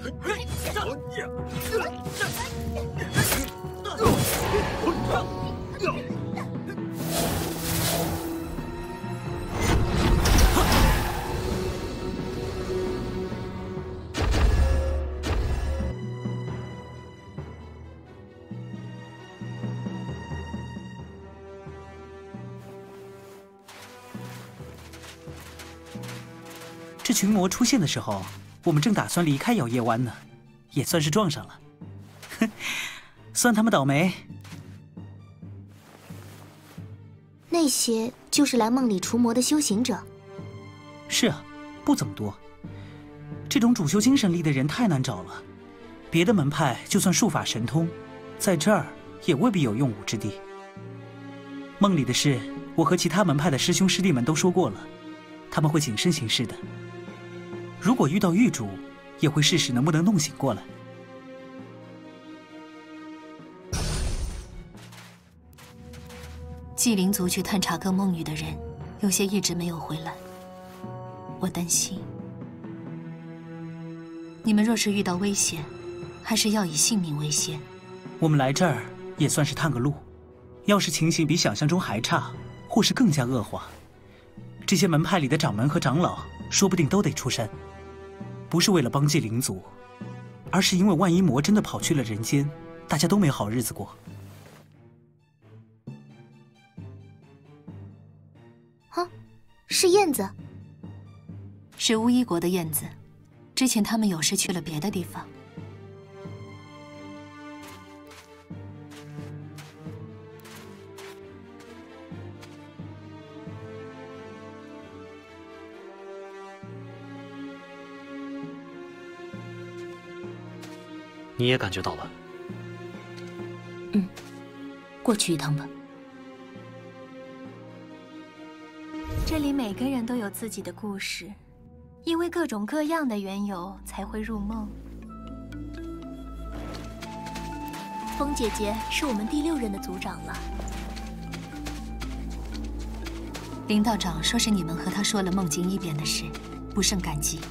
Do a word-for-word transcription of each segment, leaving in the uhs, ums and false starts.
这群魔出现的时候，我们正打算离开摇曳湾呢，也算是撞上了。哼，算他们倒霉。 那些就是来梦里除魔的修行者。 是啊，不怎么多。这种主修精神力的人太难找了，别的门派就算术法神通，在这儿也未必有用武之地。梦里的事，我和其他门派的师兄师弟们都说过了，他们会谨慎行事的。如果遇到狱主，也会试试能不能弄醒过来。 纪灵族去探查各梦域的人，有些一直没有回来。我担心，你们若是遇到危险，还是要以性命为先。 我们来这儿也算是探个路，要是情形比想象中还差，或是更加恶化，这些门派里的掌门和长老说不定都得出山。不是为了帮纪灵族，而是因为万一魔真的跑去了人间，大家都没好日子过。 啊，是燕子， 是巫医国的燕子。之前他们有事去了别的地方。 你也感觉到了？ 嗯，过去一趟吧。 这里每个人都有自己的故事，因为各种各样的缘由才会入梦。风姐姐是我们第六任的族长了。 林道长说是你们和他说了梦境异变的事，不胜感激。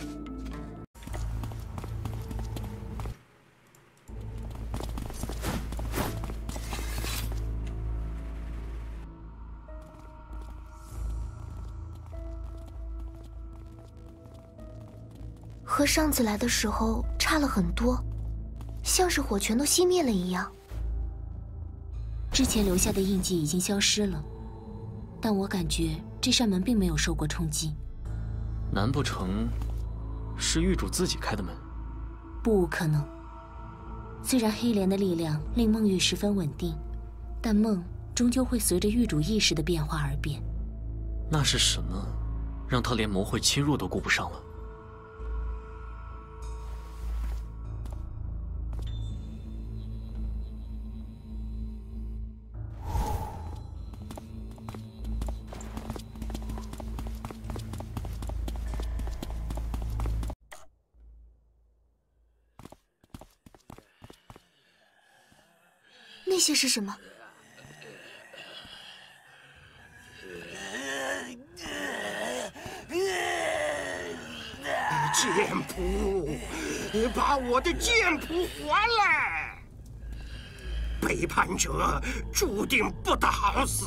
和上次来的时候差了很多，像是火全都熄灭了一样。 之前留下的印记已经消失了，但我感觉这扇门并没有受过冲击。 难不成是狱主自己开的门？ 不可能。虽然黑莲的力量令梦域十分稳定，但梦终究会随着狱主意识的变化而变。 那是什么，让他连魔会侵入都顾不上了？ 那些是什么？ 剑谱，把我的剑谱还来！背叛者注定不得好死。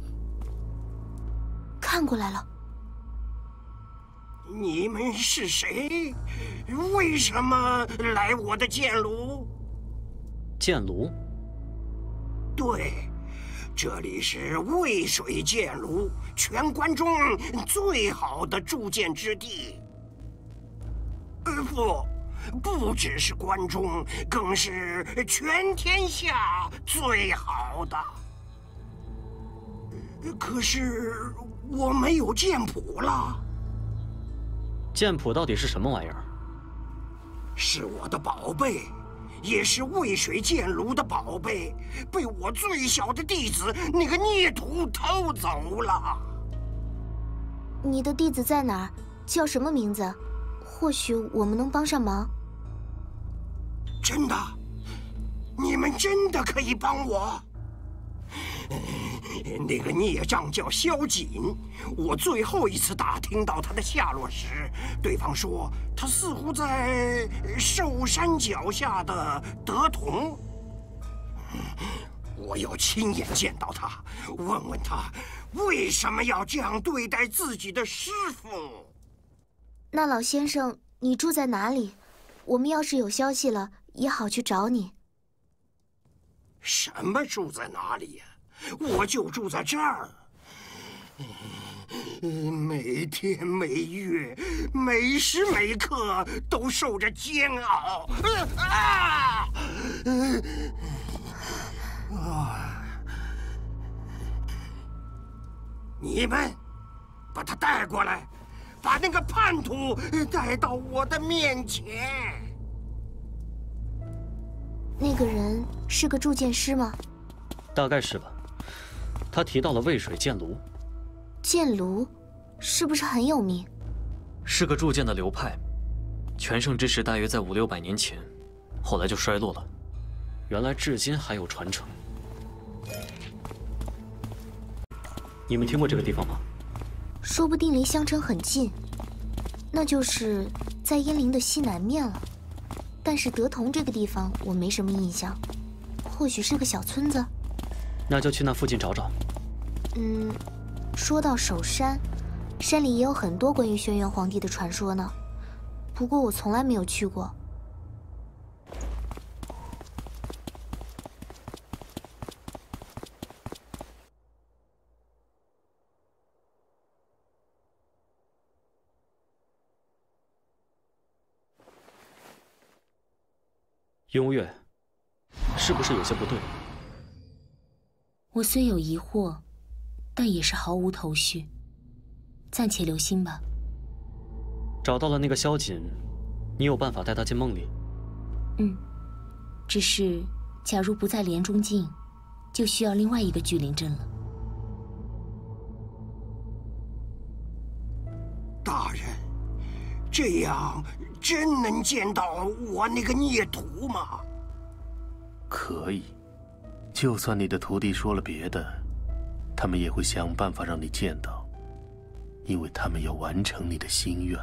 看过来了。 你们是谁？为什么来我的剑炉？ 剑炉？ 对，这里是渭水剑炉，全关中最好的铸剑之地。呃，不，不只是关中，更是全天下最好的。可是我没有剑谱了。 剑谱到底是什么玩意儿？ 是我的宝贝。也是渭水剑炉的宝贝，被我最小的弟子那个孽徒偷走了。 你的弟子在哪儿？叫什么名字？或许我们能帮上忙。 真的，你们真的可以帮我。那个孽障叫萧瑾，我最后一次打听到他的下落时，对方说他似乎在受首山脚下的德同。我要亲眼见到他，问问他为什么要这样对待自己的师傅。 那老先生，你住在哪里？我们要是有消息了，也好去找你。 什么住在哪里呀？我就住在这儿。每天每月每时每刻都受着煎熬。啊！啊！你们把他带过来，把那个叛徒带到我的面前。 那个人是个铸剑师吗？ 大概是吧。他提到了渭水剑炉。 剑炉是不是很有名？ 是个铸剑的流派，全盛之时大约在五六百年前，后来就衰落了。原来至今还有传承。你们听过这个地方吗？ 说不定离香城很近，那就是在燕陵的西南面了。但是德同这个地方我没什么印象，或许是个小村子。 那就去那附近找找。 嗯，说到守山，山里也有很多关于轩辕皇帝的传说呢，不过我从来没有去过。 雍月，是不是有些不对？ 我虽有疑惑，但也是毫无头绪。暂且留心吧。 找到了那个萧瑾，你有办法带他进梦里？ 嗯，只是假如不在莲中境，就需要另外一个聚灵阵了。 大人，这样真能见到我那个孽徒吗？ 可以，就算你的徒弟说了别的，他们也会想办法让你见到，因为他们要完成你的心愿。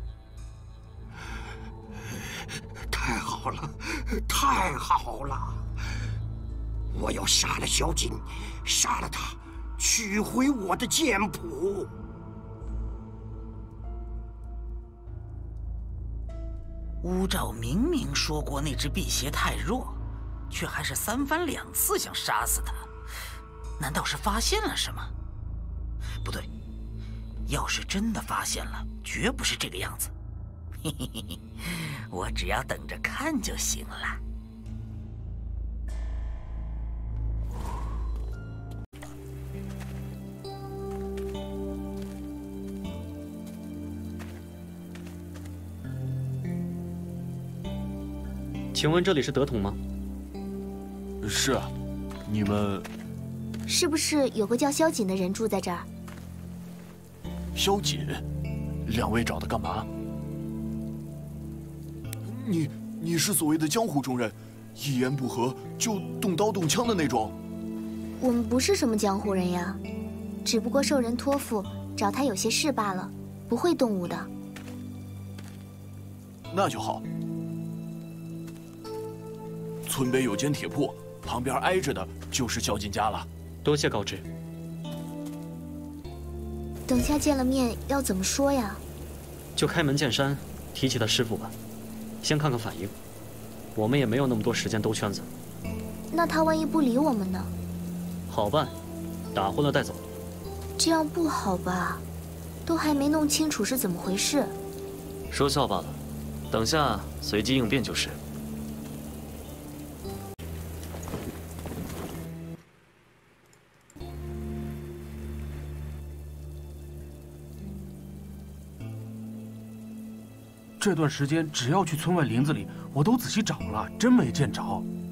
太好了，太好了！我要杀了萧瑾，杀了他，取回我的剑谱。 乌兆明明说过那只辟邪太弱，却还是三番两次想杀死他，难道是发现了什么？不对，要是真的发现了，绝不是这个样子。嘿嘿嘿嘿，我只要等着看就行了。 请问这里是德统吗？ 是啊，你们是不是有个叫萧瑾的人住在这儿？ 萧瑾，两位找他干嘛？你你是所谓的江湖中人，一言不合就动刀动枪的那种。 我们不是什么江湖人呀，只不过受人托付找他有些事罢了，不会动武的。 那就好。村北有间铁铺，旁边挨着的就是萧瑾家了。 多谢告知。 等下见了面要怎么说呀？ 就开门见山，提起他师傅吧，先看看反应。我们也没有那么多时间兜圈子。 那他万一不理我们呢？ 好办，打昏了带走。 这样不好吧？都还没弄清楚是怎么回事。 说笑罢了，等下随机应变就是。 这段时间只要去村外林子里，我都仔细找了，真没见着。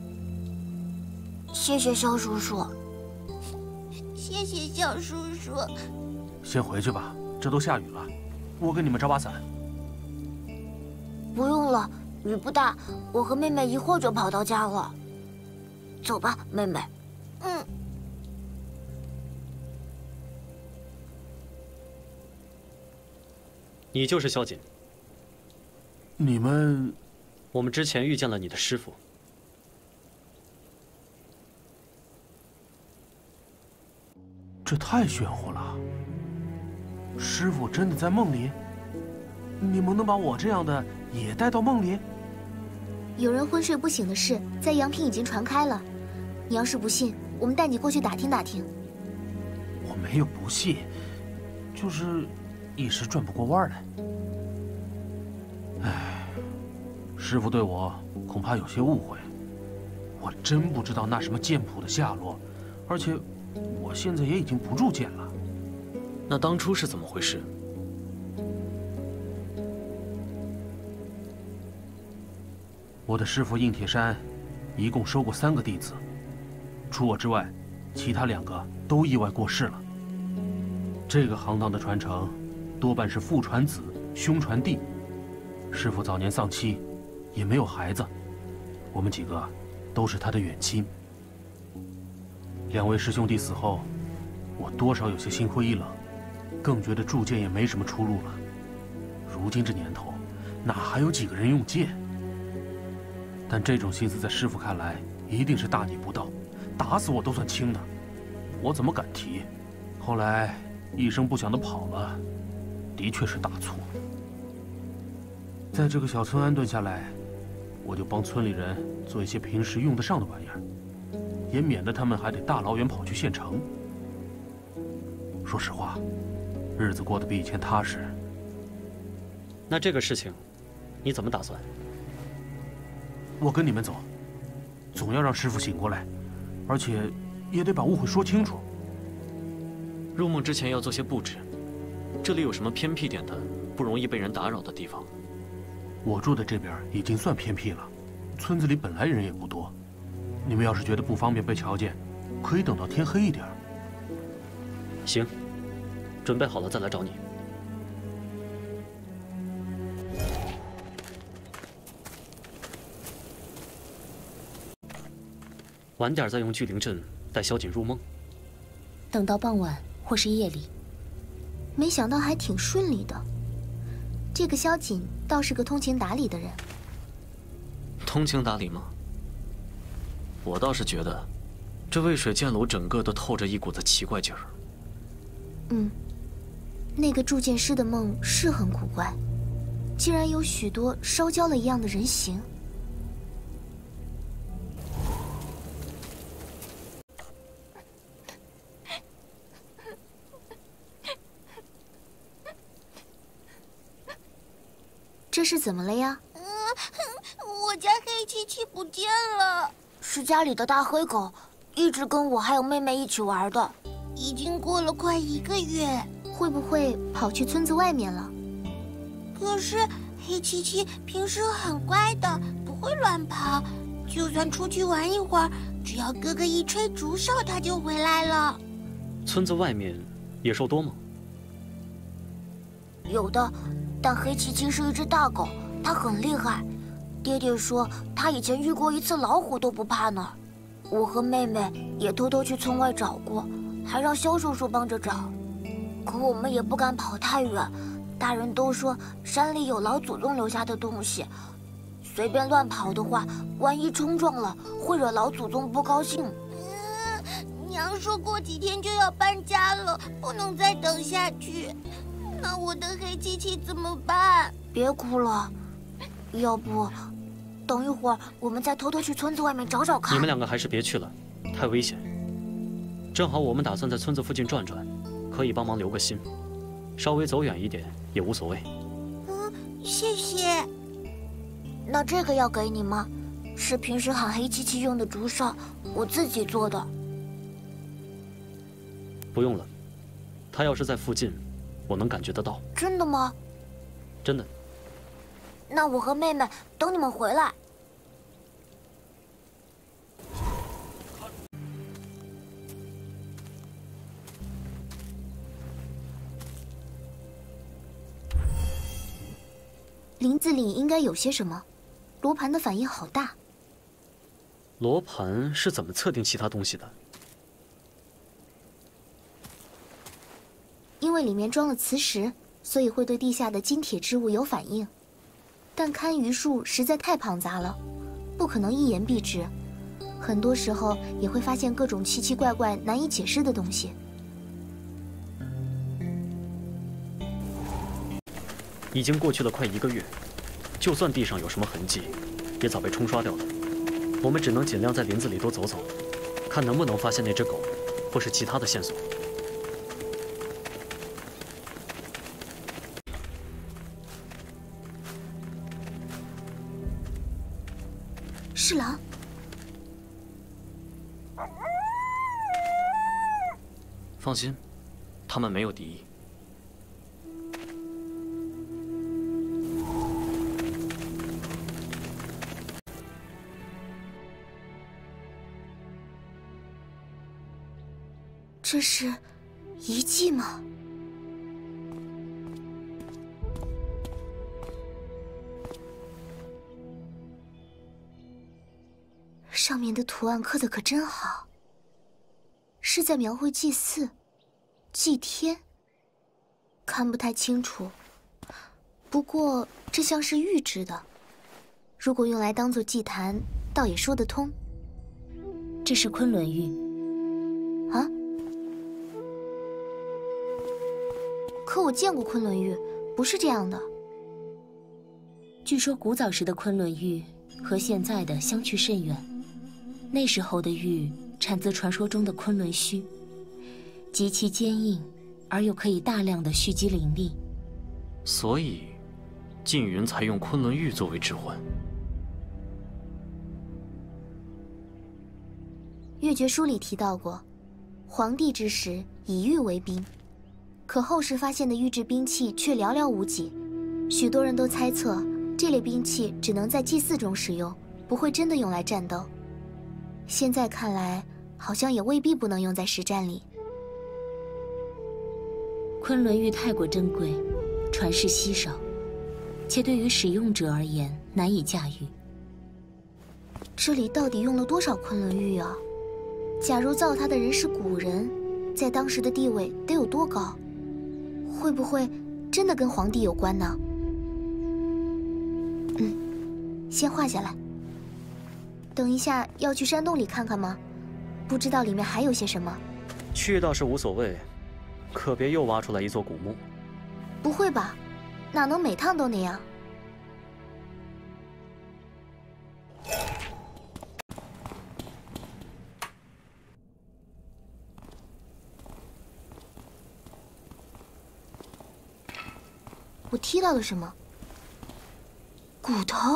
谢谢萧叔叔。 谢谢萧叔叔。 先回去吧，这都下雨了，我给你们找把伞。 不用了，雨不大，我和妹妹一会儿就跑到家了。走吧，妹妹。嗯。 你就是萧瑾。 你们我们之前遇见了你的师傅。 这太玄乎了！师傅真的在梦里？你们能把我这样的也带到梦里？ 有人昏睡不醒的事，在阳平已经传开了。你要是不信，我们带你过去打听打听。 我没有不信，就是一时转不过弯来。唉，师傅对我恐怕有些误会，我真不知道那什么剑谱的下落，而且我现在也已经不铸剑了。 那当初是怎么回事？ 我的师傅应铁山一共收过三个弟子，除我之外，其他两个都意外过世了。这个行当的传承，多半是父传子，兄传弟。师傅早年丧妻，也没有孩子，我们几个都是他的远亲。两位师兄弟死后，我多少有些心灰意冷，更觉得铸剑也没什么出路了。如今这年头，哪还有几个人用剑？但这种心思在师傅看来，一定是大逆不道，打死我都算轻的。我怎么敢提？后来一声不响的跑了，的确是大错。在这个小村安顿下来，我就帮村里人做一些平时用得上的玩意儿，也免得他们还得大老远跑去县城。说实话，日子过得比以前踏实。 那这个事情，你怎么打算？ 我跟你们走，总要让师傅醒过来，而且也得把误会说清楚。 入梦之前要做些布置，这里有什么偏僻点的、不容易被人打扰的地方？ 我住的这边已经算偏僻了，村子里本来人也不多。你们要是觉得不方便被瞧见，可以等到天黑一点。 行，准备好了再来找你。晚点再用聚灵阵带萧瑾入梦。 等到傍晚或是夜里。 没想到还挺顺利的。这个萧瑾倒是个通情达理的人。 通情达理吗？我倒是觉得，这渭水剑楼整个都透着一股子奇怪劲儿。 嗯，那个铸剑师的梦是很古怪，竟然有许多烧焦了一样的人形。这是怎么了呀？ 嗯，我家黑漆漆不见了。 是家里的大黑狗，一直跟我还有妹妹一起玩的。 已经过了快一个月， 会不会跑去村子外面了？ 可是黑漆漆平时很乖的，不会乱跑。就算出去玩一会儿，只要哥哥一吹竹哨，它就回来了。 村子外面野兽多吗？ 有的。但黑漆漆是一只大狗，它很厉害。爹爹说他以前遇过一次老虎都不怕呢。我和妹妹也偷偷去村外找过，还让肖叔叔帮着找。可我们也不敢跑太远，大人都说山里有老祖宗留下的东西，随便乱跑的话，万一冲撞了，会惹老祖宗不高兴。 嗯，娘说过几天就要搬家了，不能再等下去。那我的黑漆漆怎么办？ 别哭了，要不等一会儿我们再偷偷去村子外面找找看。 你们两个还是别去了，太危险。正好我们打算在村子附近转转，可以帮忙留个心，稍微走远一点也无所谓。 嗯，谢谢。 那这个要给你吗？是平时喊黑漆漆用的竹哨，我自己做的。 不用了，他要是在附近，我能感觉得到。 真的吗？ 真的。 那我和妹妹等你们回来。林子里应该有些什么？罗盘的反应好大。 罗盘是怎么测定其他东西的？ 因为里面装了磁石，所以会对地下的金铁之物有反应。 但堪舆术实在太庞杂了，不可能一言蔽之。很多时候也会发现各种奇奇怪怪、难以解释的东西。 已经过去了快一个月，就算地上有什么痕迹，也早被冲刷掉了。我们只能尽量在林子里多走走，看能不能发现那只狗，或是其他的线索。 是狼。 放心，他们没有敌意。 这是遗迹吗？上面的图案刻得可真好，是在描绘祭祀、祭天，看不太清楚。不过这像是玉制的，如果用来当做祭坛，倒也说得通。 这是昆仑玉。 啊？可我见过昆仑玉，不是这样的。 据说古早时的昆仑玉和现在的相去甚远。那时候的玉产自传说中的昆仑虚，极其坚硬，而又可以大量的蓄积灵力。 所以，缙云才用昆仑玉作为指环。 月诀书里提到过，黄帝之时以玉为兵，可后世发现的玉制兵器却寥寥无几，许多人都猜测这类兵器只能在祭祀中使用，不会真的用来战斗。现在看来，好像也未必不能用在实战里。 昆仑玉太过珍贵，传世稀少，且对于使用者而言难以驾驭。 这里到底用了多少昆仑玉啊？假如造它的人是古人，在当时的地位得有多高？会不会真的跟皇帝有关呢？嗯，先画下来。等一下要去山洞里看看吗？不知道里面还有些什么。 去倒是无所谓，可别又挖出来一座古墓。 不会吧？哪能每趟都那样？我踢到了什么？骨头？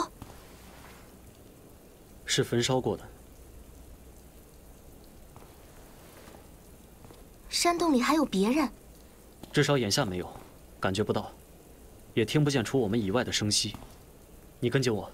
是焚烧过的。 山洞里还有别人？ 至少眼下没有，感觉不到，也听不见除我们以外的声息。你跟紧我。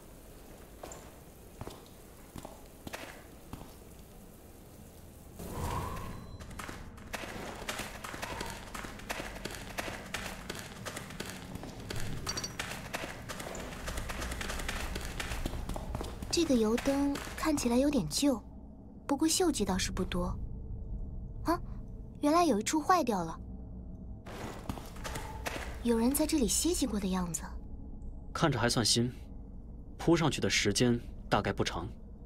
这个油灯看起来有点旧，不过锈迹倒是不多。啊，原来有一处坏掉了，有人在这里歇息过的样子。 看着还算新，铺上去的时间大概不长。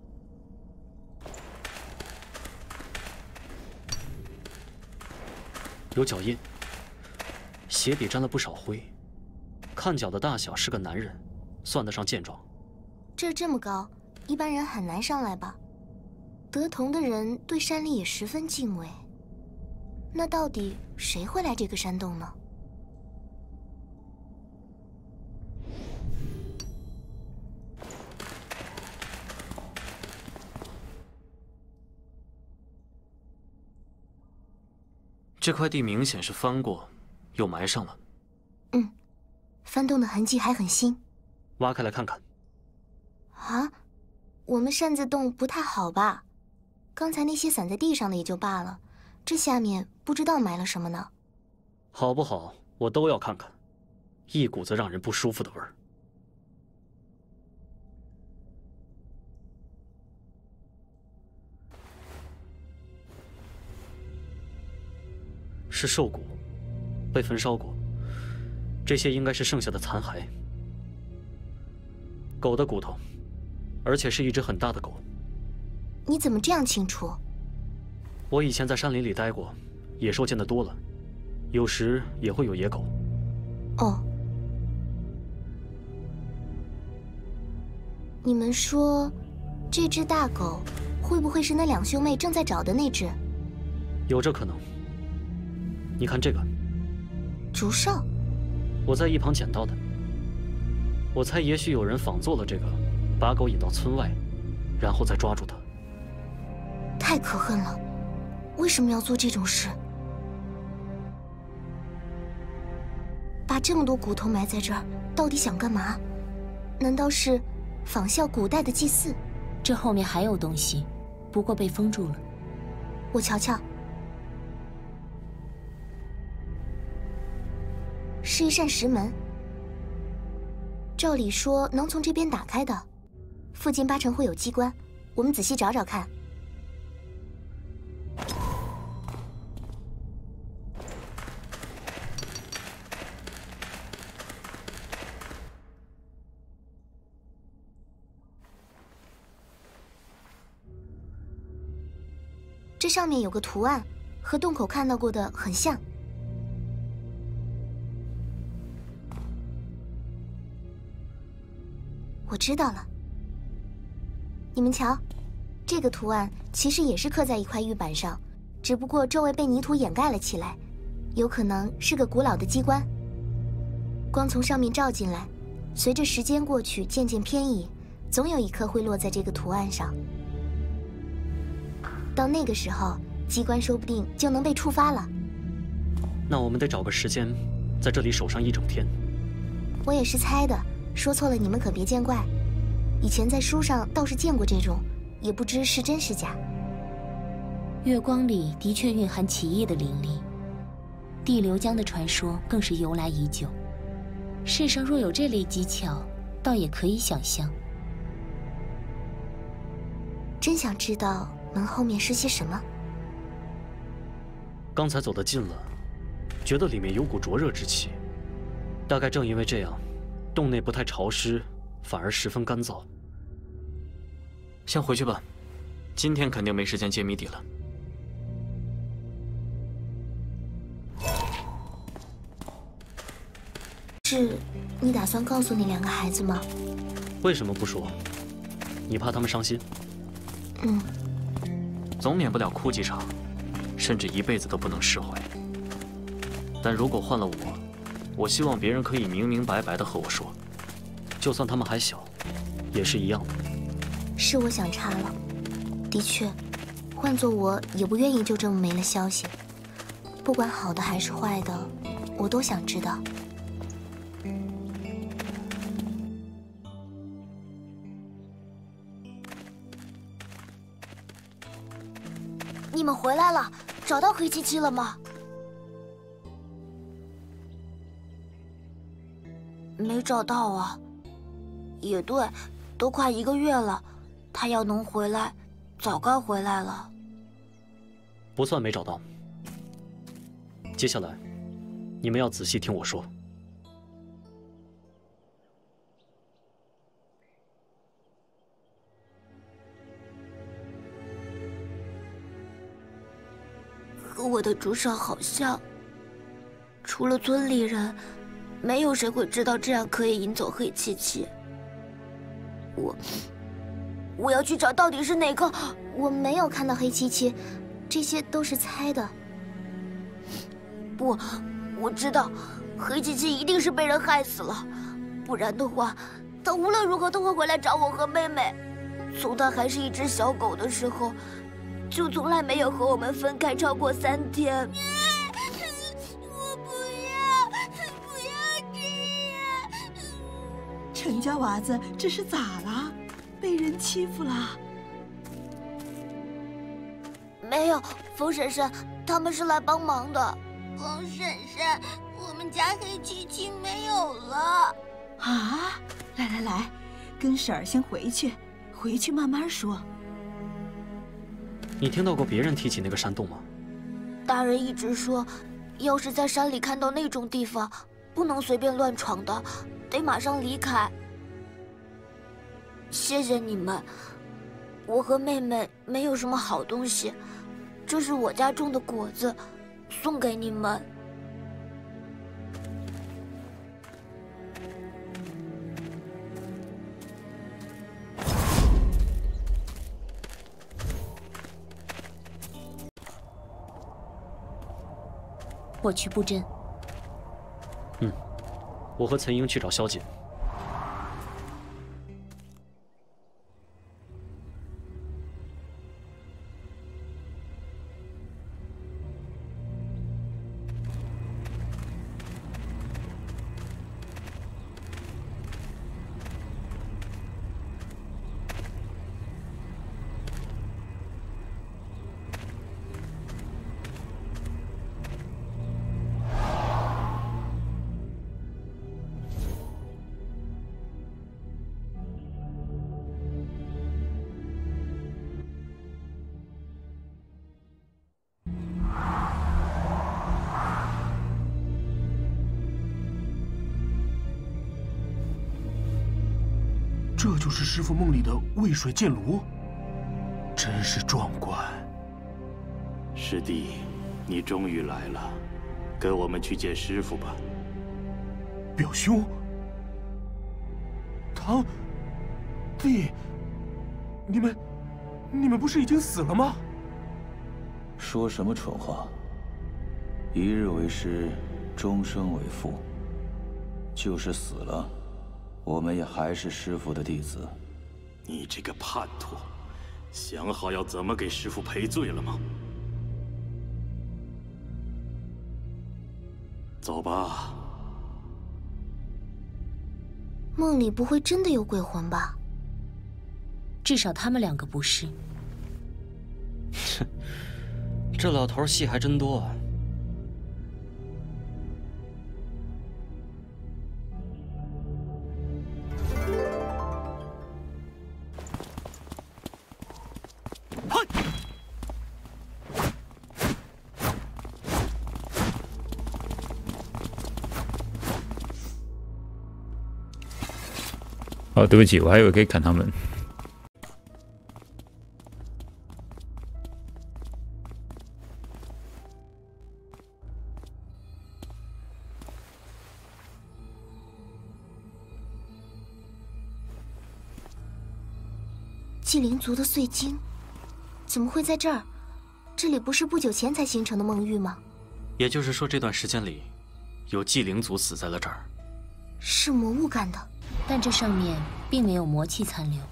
有脚印，鞋底沾了不少灰，看脚的大小是个男人，算得上健壮。 这儿这么高，一般人很难上来吧？德同的人对山里也十分敬畏。那到底谁会来这个山洞呢？ 这块地明显是翻过，又埋上了。 嗯，翻动的痕迹还很新。 挖开来看看。 啊，我们扇子洞不太好吧？刚才那些散在地上的也就罢了，这下面不知道埋了什么呢。 好不好，我都要看看，一股子让人不舒服的味儿。是兽骨，被焚烧过，这些应该是剩下的残骸。 狗的骨头，而且是一只很大的狗。 你怎么这样清楚？ 我以前在山林里待过，野兽见得多了，有时也会有野狗。 哦。你们说，这只大狗会不会是那两兄妹正在找的那只？ 有这可能。你看这个， 竹哨， 我在一旁捡到的。我猜也许有人仿做了这个，把狗引到村外，然后再抓住它。 太可恨了！为什么要做这种事？把这么多骨头埋在这儿，到底想干嘛？难道是仿效古代的祭祀？ 这后面还有东西，不过被封住了。 我瞧瞧，是一扇石门，照理说能从这边打开的。附近八成会有机关，我们仔细找找看。这上面有个图案，和洞口看到过的很像。我知道了，你们瞧，这个图案其实也是刻在一块玉板上，只不过周围被泥土掩盖了起来，有可能是个古老的机关。光从上面照进来，随着时间过去渐渐偏移，总有一颗会落在这个图案上。到那个时候，机关说不定就能被触发了。 那我们得找个时间，在这里守上一整天。 我也是猜的，说错了你们可别见怪。以前在书上倒是见过这种，也不知是真是假。 月光里的确蕴含奇异的灵力，地流江的传说更是由来已久。世上若有这类技巧，倒也可以想象。 真想知道门后面是些什么。 刚才走得近了，觉得里面有股灼热之气，大概正因为这样，洞内不太潮湿，反而十分干燥。 先回去吧，今天肯定没时间揭谜底了。 是，你打算告诉那两个孩子吗？ 为什么不说？你怕他们伤心？ 嗯。 总免不了哭几场，甚至一辈子都不能释怀。但如果换了我，我希望别人可以明明白白的和我说，就算他们还小，也是一样的。 是我想差了，的确，换做我也不愿意就这么没了消息。不管好的还是坏的，我都想知道。你们回来了，找到黑漆漆了吗？没找到啊。也对，都快一个月了，他要能回来，早该回来了。 不算没找到。接下来，你们要仔细听我说。 和我的竹哨好像，除了村里人，没有谁会知道这样可以引走黑漆漆。我，我要去找到底是哪个。我没有看到黑漆漆，这些都是猜的。不，我知道，黑漆漆一定是被人害死了，不然的话，他无论如何都会回来找我和妹妹。从他还是一只小狗的时候，就从来没有和我们分开超过三天。 我不要，不要这样！ 程家娃子这是咋了？被人欺负了？ 没有，冯婶婶他们是来帮忙的。 冯婶婶，我们家黑漆漆没有了。 啊！来来来，跟婶儿先回去，回去慢慢说。 你听到过别人提起那个山洞吗？ 大人一直说，要是在山里看到那种地方，不能随便乱闯的，得马上离开。 谢谢你们。我和妹妹没有什么好东西，这是我家种的果子，送给你们。 我去布阵。 嗯，我和岑英去找萧锦。 这就是师傅梦里的渭水剑炉，真是壮观。 师弟，你终于来了，跟我们去见师傅吧。 表兄，堂弟，你们，你们不是已经死了吗？ 说什么蠢话！一日为师，终生为父。就是死了，我们也还是师父的弟子。 你这个叛徒，想好要怎么给师父赔罪了吗？走吧。 梦里不会真的有鬼魂吧？ 至少他们两个不是。 哼，这老头戏还真多啊。 哦，对不起，我还以为可以砍他们。 祭灵族的碎晶，怎么会在这儿？这里不是不久前才形成的梦域吗？ 也就是说，这段时间里，有祭灵族死在了这儿。 是魔物干的。 但这上面并没有魔气残留，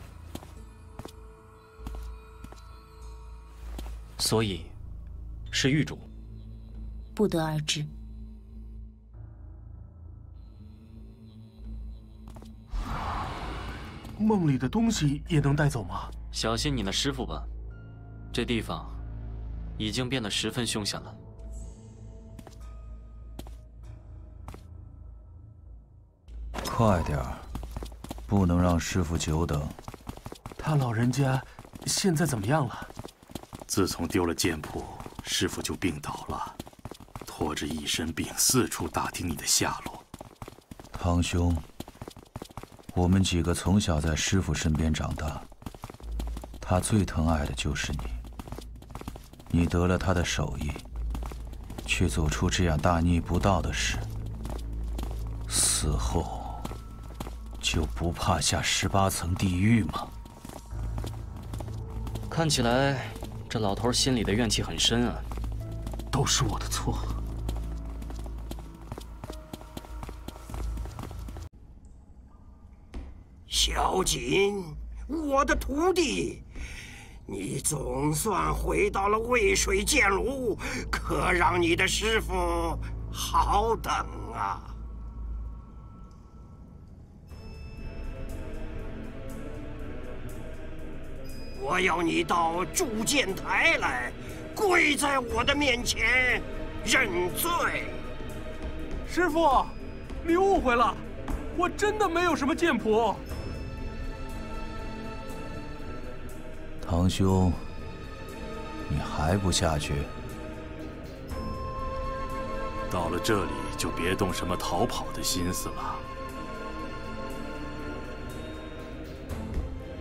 所以是狱主。 不得而知。 梦里的东西也能带走吗？ 小心你那师傅吧，这地方已经变得十分凶险了。 快点儿！不能让师傅久等。 他老人家现在怎么样了？ 自从丢了剑谱，师傅就病倒了，拖着一身病四处打听你的下落。 堂兄，我们几个从小在师傅身边长大，他最疼爱的就是你。你得了他的手艺，却做出这样大逆不道的事，死后就不怕下十八层地狱吗？ 看起来这老头心里的怨气很深啊。 都是我的错。 萧锦，我的徒弟，你总算回到了渭水剑炉，可让你的师傅好等啊！我要你到铸剑台来，跪在我的面前认罪。 师傅，你误会了，我真的没有什么剑谱。 堂兄，你还不下去？ 到了这里就别动什么逃跑的心思了。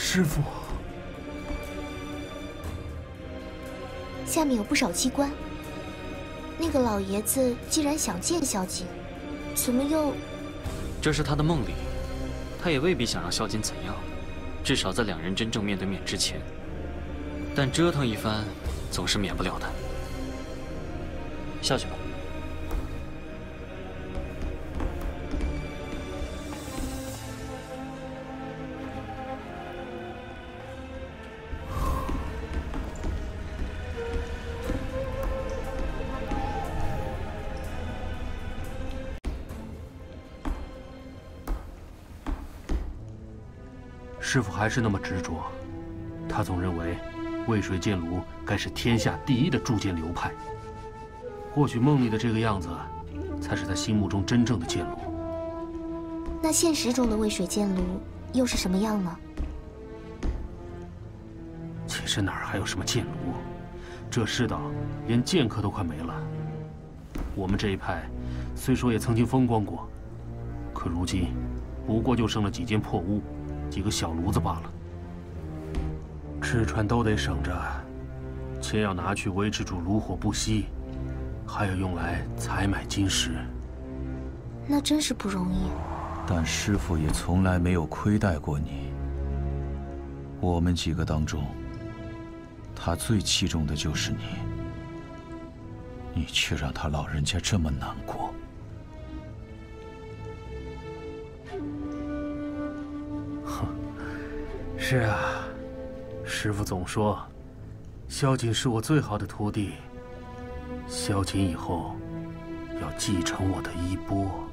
师父， 下面有不少机关。那个老爷子既然想见萧瑾，怎么又…… 这是他的梦里，他也未必想让萧瑾怎样，至少在两人真正面对面之前。但折腾一番，总是免不了的。下去吧。 师父还是那么执着，他总认为渭水剑炉该是天下第一的铸剑流派。或许梦里的这个样子，才是他心目中真正的剑炉。 那现实中的渭水剑炉又是什么样呢？ 其实哪儿还有什么剑炉？这世道连剑客都快没了。我们这一派虽说也曾经风光过，可如今不过就剩了几间破屋。几个小炉子罢了，吃穿都得省着，钱要拿去维持住炉火不熄，还要用来采买金石。 那真是不容易。 但师父也从来没有亏待过你。我们几个当中，他最器重的就是你，你却让他老人家这么难过。 是啊，师父总说，萧瑾是我最好的徒弟。萧瑾以后要继承我的衣钵。